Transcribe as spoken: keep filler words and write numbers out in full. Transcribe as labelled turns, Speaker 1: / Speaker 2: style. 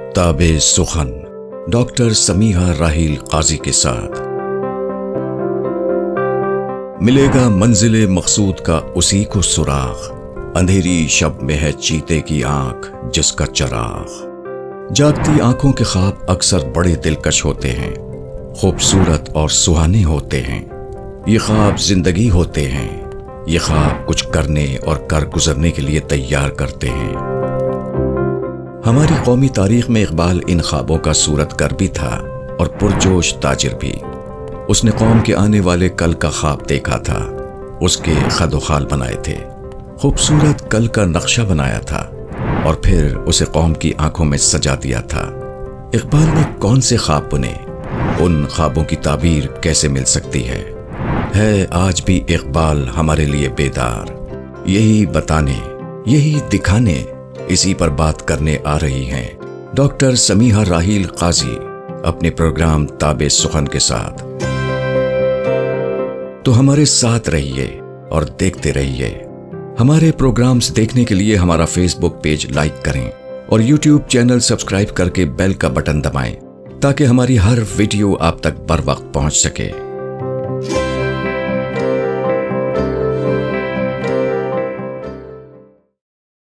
Speaker 1: ताबे सुखन डॉक्टर समीहा राहील काजी के साथ। मिलेगा मंजिले मकसूद का उसी को सुराग, अंधेरी शब में है चीते की आंख जिसका चराग। जागती आंखों के ख्वाब अक्सर बड़े दिलकश होते हैं, खूबसूरत और सुहाने होते हैं। ये ख्वाब जिंदगी होते हैं, ये ख्वाब कुछ करने और कर गुजरने के लिए तैयार करते हैं। हमारी कौमी तारीख में इकबाल इन ख्वाबों का सूरतगर भी था और पुरजोश ताजिर भी। उसने कौम के आने वाले कल का ख्वाब देखा था, उसके खदोखाल बनाए थे, खूबसूरत कल का नक्शा बनाया था और फिर उसे कौम की आंखों में सजा दिया था। इकबाल ने कौन से ख्वाब बुने, उन ख्वाबों की ताबीर कैसे मिल सकती है? है आज भी इकबाल हमारे लिए बेदार। यही बताने, यही दिखाने, इसी पर बात करने आ रही हैं डॉक्टर समीहा राहील काजी अपने प्रोग्राम ताबे सुखन के साथ। तो हमारे साथ रहिए और देखते रहिए। हमारे प्रोग्राम्स देखने के लिए हमारा फेसबुक पेज लाइक करें और यूट्यूब चैनल सब्सक्राइब करके बेल का बटन दबाएं ताकि हमारी हर वीडियो आप तक बर वक्त पहुंच सके।